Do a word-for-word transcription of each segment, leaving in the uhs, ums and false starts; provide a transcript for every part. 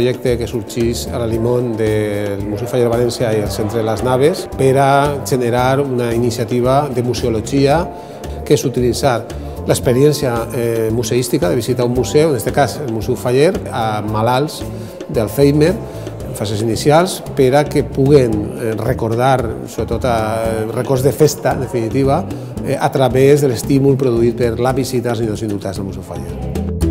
projecte que sorgeix a la Limón del Museu Faller València i el Centre de les Naves per a generar una iniciativa de museologia que és utilitzar l'experiència eh, museística de visitar un museu, en aquest cas el Museu Faller, a malalts d'Alzheimer, en fases inicials, per a que puguen recordar, sobretot a records de festa, en definitiva, eh, a través de l'estímul produït per la visita als ninots i indultats al Museu Faller.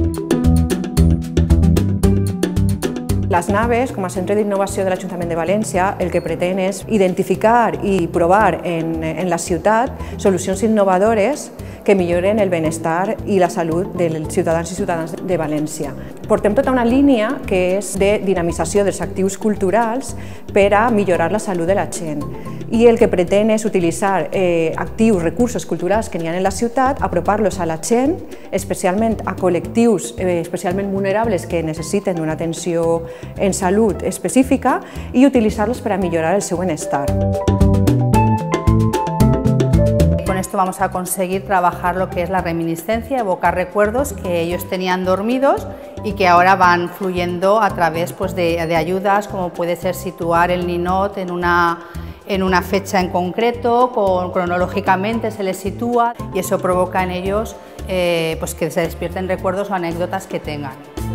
Les Naves, com a centre d'innovació de l'Ajuntament de València, el que pretén és identificar i provar en, en la ciutat solucions innovadores que milloren el benestar i la salut dels ciutadans i ciutadanes de València. Portem tota una línia que és de dinamització dels actius culturals per a millorar la salut de la gent. I el que pretén és utilitzar eh, actius, recursos culturals que n'hi ha en la ciutat, apropar-los a la gent, especialment a col·lectius eh, especialment vulnerables que necessiten una atenció en salut específica i utilitzar-los per a millorar el seu benestar. Con esto vamos a conseguir trabajar lo que es la reminiscencia, evocar recuerdos que ellos tenían dormidos y que ahora van fluyendo a través pues, de, de ayudas, como puede ser situar el ninot en una, en una fecha en concreto, con, cronológicamente se les sitúa y eso provoca en ellos eh, pues que se despierten recuerdos o anécdotas que tengan.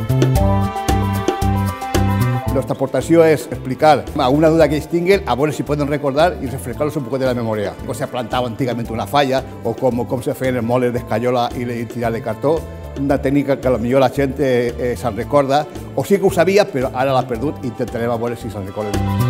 Nuestra aportació és explicar alguna duda que ells tinguin, a veure si poden recordar i refrescar-los un poc de la memòria. Com se plantava antigament una falla o com, com se feien els moles d'escaiola i tirar de cartó. Una tècnica que potser la gent eh, se'n recorda, o sí que ho sabia, però ara l'ha perdut i intentarem a veure si se'n recorden.